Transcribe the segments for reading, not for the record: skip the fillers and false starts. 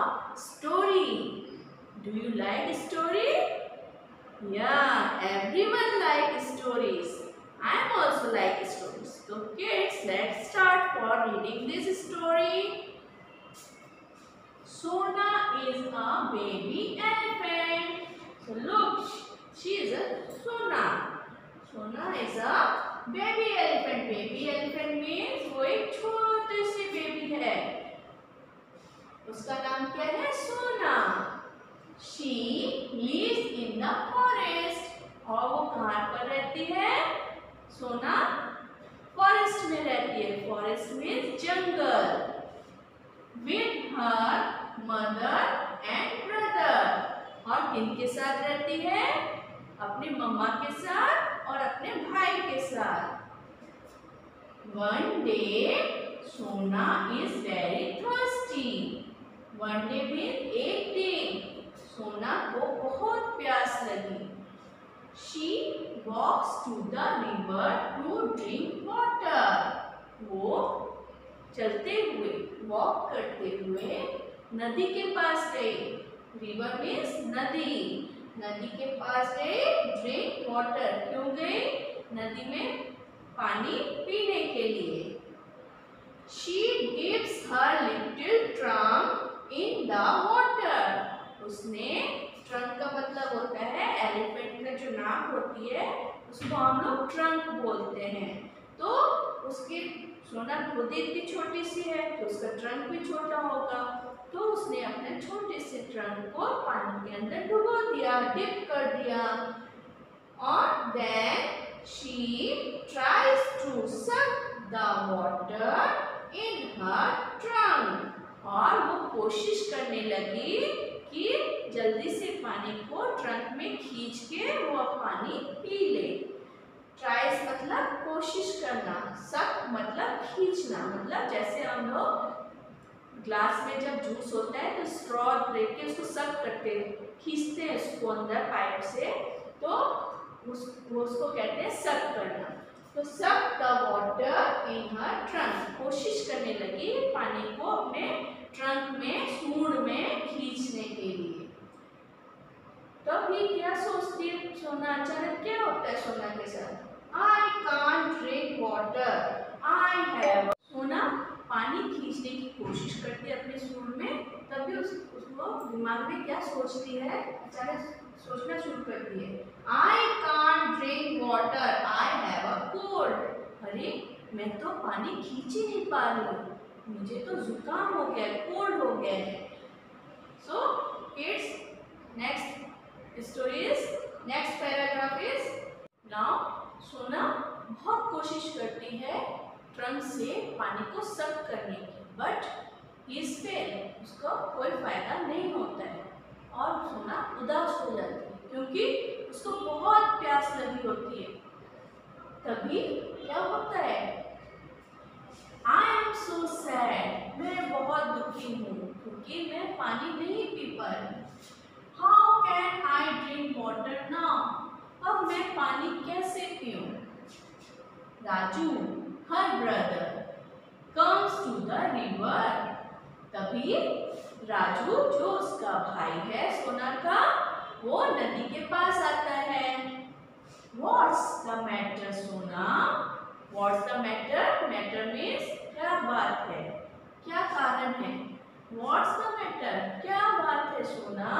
story. Do you like story? Yeah, everyone likes stories. I also like stories. So kids, let's start for reading this story. Sona is a baby elephant. So look, she is a Sona. Sona is a baby elephant. Baby elephant means वो एक छोटी सी baby है. उसका नाम क्या है? सोना. She lives in the forest. और वो कहाँ पर रहती है? सोना फॉरेस्ट में रहती है. फॉरेस्ट मीन्स जंगल. With her mother and brother. और किनके साथ रहती है? अपने मम्मा के साथ और अपने भाई के साथ. One day, Sona is very thirsty. One day means एक दिन. सोना को बहुत प्यास लगी. She walks to the river to drink water. वो चलते हुए, वॉक करते हुए नदी के पास गई. रिवर मीन्स नदी. नदी के पास गई ड्रिंक वाटर. क्यों गई? नदी में पानी पीने के लिए. She dips her little trunk in the water. उसने, ट्रंक का मतलब होता है एलिफेंट का जो नाक होती है उसको हम लोग ट्रंक बोलते हैं. तो उसके सोना खुद इतनी छोटी सी है तो उसका ट्रंक भी छोटा होगा. तो उसने अपने छोटे से ट्रंक को पानी के अंदर डुबो दिया, डिप कर दिया. और then she tries to suck the water in her trunk. और वो कोशिश करने लगी कि जल्दी से पानी को ट्रंक में खींच के वो पानी पी ले. ट्राइज मतलब कोशिश करना. सक मतलब खींचना. मतलब जैसे हम लोग ग्लास में जब जूस होता है तो स्ट्रॉ लेके के उसको सक करते हैं, खींचते हैं उसको अंदर पाइप से. तो उसको कहते हैं सक करना. तो suck the water in her trunk. कोशिश करने लगी पानी को अपने ट्रंक में, सूंड में खींचने के लिए. तभी क्या सोचती है सोना? अचानक क्या होता है सोना के साथ? I can't drink water. I have. सोना पानी खींचने की कोशिश करती है अपने सूंड में. तभी उसको दिमाग में क्या सोचती है? अचानक सोचना शुरू करती है. I can't drink water. I have a cold. अरे मैं तो पानी खींच ही नहीं पा रही हूँ. मुझे तो जुकाम हो गया है, कोल्ड हो गया है. So kids, next story is, next paragraph is, now सोना बहुत कोशिश करती है ट्रंक से पानी को सक करने की. बट इस फेल, उसको कोई फायदा नहीं होता है. और सोना उदास हो जाती है क्योंकि उसको बहुत प्यास लगी होती है. तभी क्या होता है? I am so sad. मैं बहुत दुखी हूँ क्योंकि मैं पानी नहीं पी पा रही. How can I drink water now? अब मैं पानी कैसे पीऊँ? Raju, her brother, comes to the river. तभी राजू, जो उसका भाई है सोना का, वो नदी के पास आता है. What's the matter, सोना? What's the matter? Matter means क्या बात है, क्या कारण है. What's the matter? क्या बात है सोना?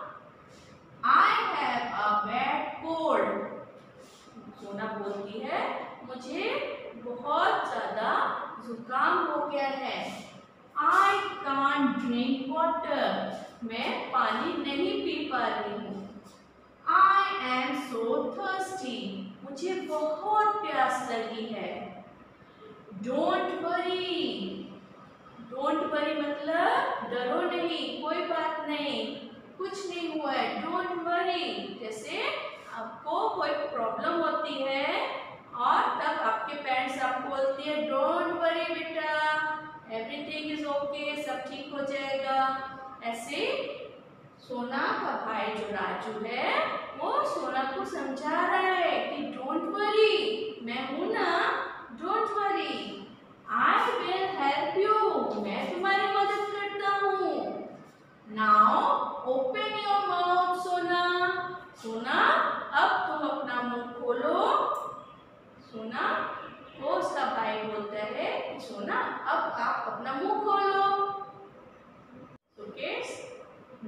I have a bad cold. सोना बोलती है मुझे बहुत ज्यादा जुकाम हो गया है. I can't drink water. मैं पानी नहीं पी पा रही हूँ. I am so thirsty. मुझे बहुत प्यास लगी है. Don't worry. Don't worry मतलब डरो नहीं, कोई बात नहीं, कुछ नहीं हुआ है. Don't worry. जैसे आपको कोई प्रॉब्लम होती है और तब आपके पेरेंट्स आपको बोलती है डोंट वरी बेटा, एवरीथिंग इज ओके, सब ठीक हो जाएगा. ऐसे सोना का भाई जो राजू है वो सोना को समझा रहा है कि डोंट वरी, मैं हूं ना, don't worry, I will help you, मैं तुम्हारी मदद करता हूँ.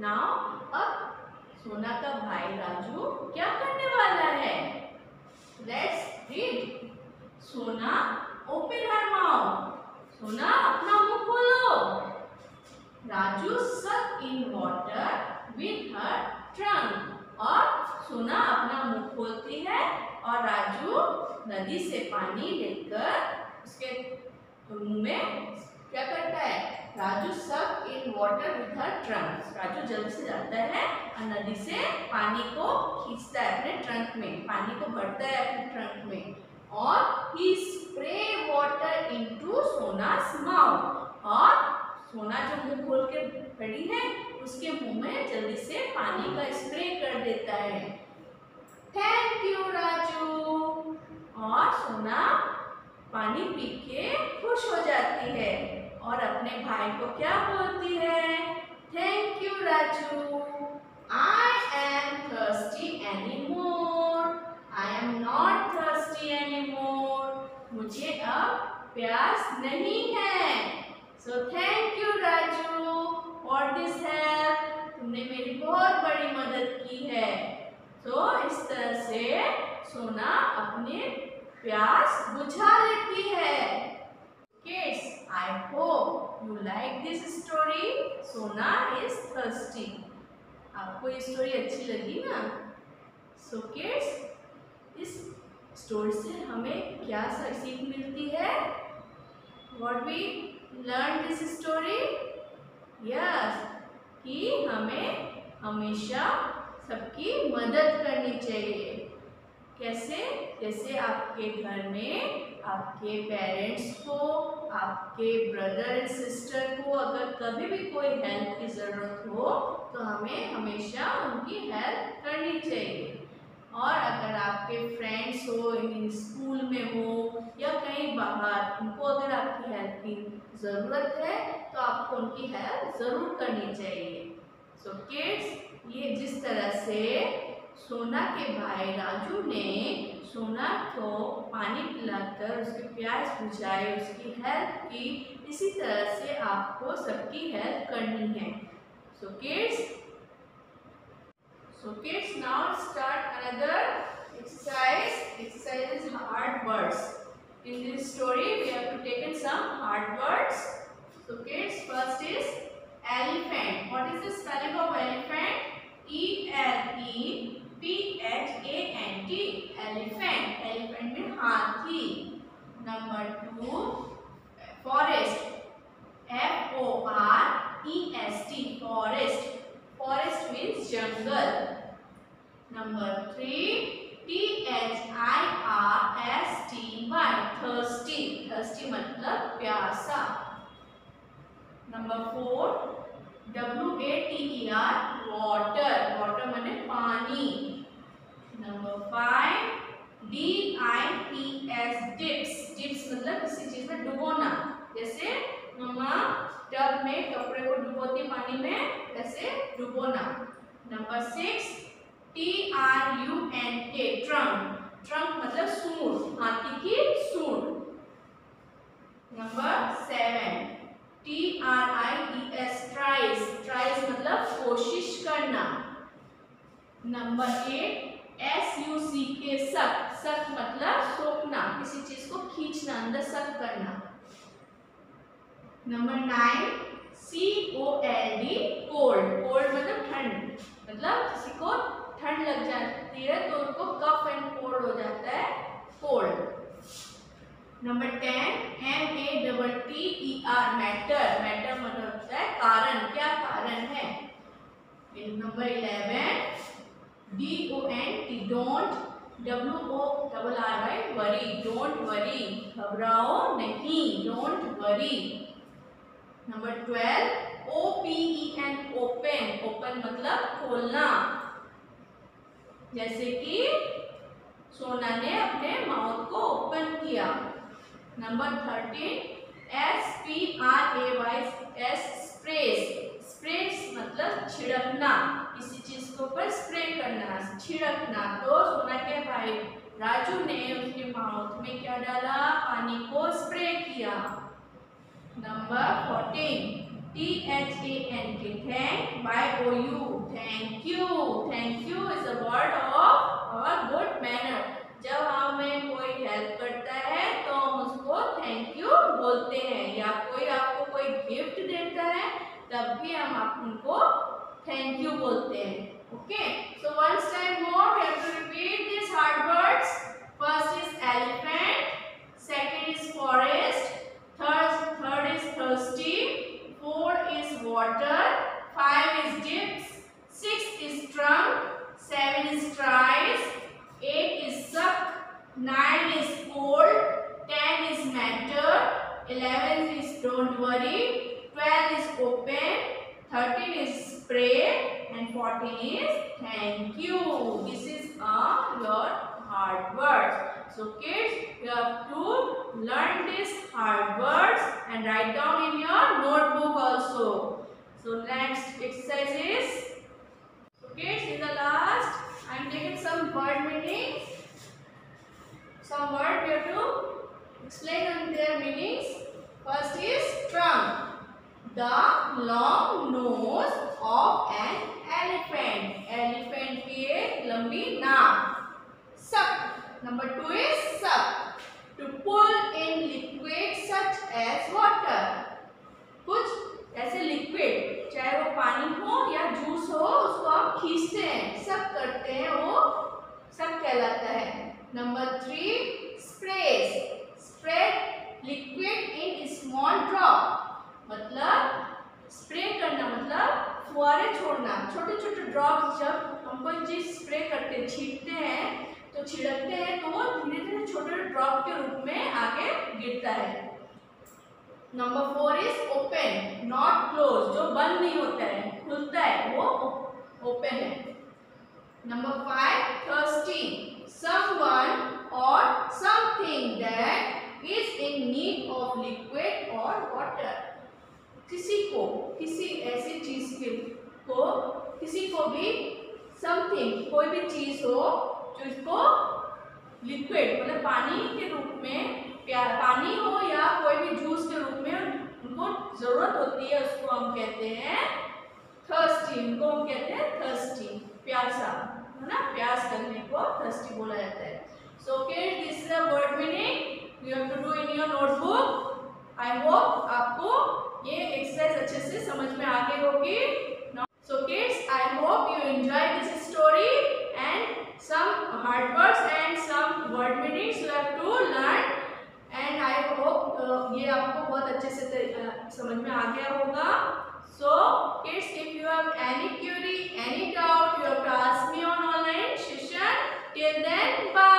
नाउ अब सोना का भाई राजू क्या करने वाला है? Let's read. Sona open her mouth. Sona अपना मुंह खोलो। Raju suck in water with her trunk. और सोना अपना मुंह खोलती है और राजू नदी से पानी लेकर उसके मुंह में क्या करता है? Raju suck in water with her trunk. Raju जल्दी से जाता है और नदी से पानी को खींचता है अपने ट्रंक में, पानी को भरता है अपने ट्रंक में और ही spray water into Sona's mouth. और सोना जो मुंह खोल के खड़ी है उसके मुंह में जल्दी से पानी का स्प्रे कर देता है। Thank you Raju. और सोना पानी पी के खुश हो जाती है और अपने भाई को क्या बोलती है? Thank you Raju. I am thirsty anymore. I am not thirsty anymore. मुझे अब प्यास नहीं है। So thank you Raju for this help. तुमने मेरी बहुत बड़ी मदद की है। तो इस तरह से सोना अपने प्यास बुझा लेती है। Kids, I hope you like this story. सोना is thirsty. आपको ये स्टोरी अच्छी लगी ना? So kids, इस स्टोरी से हमें क्या सीख मिलती है? What we learned this story? Yes, कि हमें हमेशा सबकी मदद करनी चाहिए। कैसे? जैसे आपके घर में आपके पेरेंट्स को, आपके ब्रदर एंड सिस्टर को अगर कभी भी कोई हेल्प की ज़रूरत हो तो हमें हमेशा उनकी हेल्प करनी चाहिए। और अगर आपके फ्रेंड्स हो, स्कूल में हो या कहीं बाहर, उनको अगर आपकी हेल्प की ज़रूरत है तो आपको उनकी हेल्प ज़रूर करनी चाहिए। सो किड्स, ये जिस तरह से सोना के भाई राजू ने सोना को पानी पिलाकर उसकी प्यास बुझाई, उसकी हेल्प की, इसी तरह से आपको सबकी हेल्प करनी है। So kids now start another exercise. Exercise is hard words. In this story we have to take in some hard words. So kids, first is elephant. What is the spelling of elephant? ELEPHANT. Elephant. Elephant means हाथी. Number 2, forest. FOREST. Forest. Forest means jungle. Number 3, THIRSTY. Thirsty. Thirsty मतलब प्यासा. Number 4, WATER. Water. Water माने पानी. Number 5, DIPS. Dips. Dips मतलब किसी चीज में डुबोना. जैसे मम्मा टब में कपड़े को डुबोती पानी में, ऐसे डुबोना. Number 6, TRUNK. Trunk. Trunk मतलब सूंड, हाथी की सूंड. Number 7, TRIES. Tries. Tries मतलब कोशिश करना. Number 8, SUCK. Suck. Suck मतलब सोखना, किसी चीज को खींचना, अंदर सक करना. Number 9, COLD. Cold. Cold मतलब ठंड, मतलब किसी को ठंड लग जाती है तो उनको कफ एंड कोल्ड हो जाता है, कोल्ड. Number 10, MATTER. मैटर मतलब होता है कारण, क्या कारण है. Number 11, DONT. Don't. WORRY. Worry. Don't worry. घबराओ नहीं, don't worry. Number 12, OPEN. Open. Open मतलब खोलना, जैसे कि सोना ने अपने माउथ को ओपन किया. Number 13, SPRAY. Sprays. Sprays मतलब छिड़कना, किसी चीज के ऊपर स्प्रे करना, छिड़कना. तो सोना के भाई राजू ने उसके माउथ में क्या डाला? पानी को स्प्रे किया. Number 14, T-H-A-N-K, thank, Y-O-U, thank you. Thank you is a word of our good manner. जब हमें कोई हेल्प करता है तो हम उसको थैंक यू बोलते हैं, या कोई आपको कोई गिफ्ट देता है तब भी हम उनको थैंक यू बोलते हैं. Okay, so once time more we have to repeat these hard words. First is elephant, second is forest, third is thirsty, 4 is water, 5 is dips, 6 is trunk, 7 is tries, 8 is suck, 9 is cold, 10 is matter, 11 is don't worry, 12 is open, 13 is spray, and 14 is thank you. This is your hard words. So kids, you have to learn these hard words and write down in your notebook also. So next exercise is, so kids, in the last I am taking some word meanings. Some word we have to explain on their meanings. First is trunk, the long nose of an elephant. Elephant की एक लंबी नाक. Suck. Number 2 is suck, to pull in liquid such as water. कुछ ऐसे liquid, चाहे वो पानी हो या जूस हो, उसको आप खींचते हैं, सक करते हैं, वो सक कहलाता है. Number 3 sprays, spread liquid in small drop. मतलब स्प्रे करना मतलब फुहारे छोड़ना, छोटे छोटे ड्रॉप्स. जब हम कोई चीज स्प्रे करते हैं, छींटते हैं तो छिड़कते हैं तो वो धीरे धीरे छोटे ड्रॉप के रूप में आगे गिरता है. Number 4 is open, not close, जो बंद नहीं होता है, खुलता है, वो ओपन है. नंबर 5 थर्स्टी, समवन और something that is in need of liquid और वाटर. किसी को, किसी ऐसी चीज को, किसी को भी समथिंग, कोई भी चीज हो जो इसको लिक्विड मतलब पानी के रूप में, पानी हो या कोई भी जूस के रूप में उनको जरूरत होती है, उसको हम कहते हैं थर्स्टी. उनको हम कहते हैं थर्स्टी, प्यासा, है ना, प्यास करने को थर्स्टी बोला जाता है. So kids, this is the word meaning you have to do in your notebook. I hope आपको ये एक्सरसाइज अच्छे से समझ में आ गई होगी. So kids, I hope you enjoy this story and some hard words and some word meanings you have to learn, and I hope ये आपको बहुत अच्छे से समझ में आ गया होगा. So kids, if you have any query, any doubt, you have to ask me on online session. Till then, bye.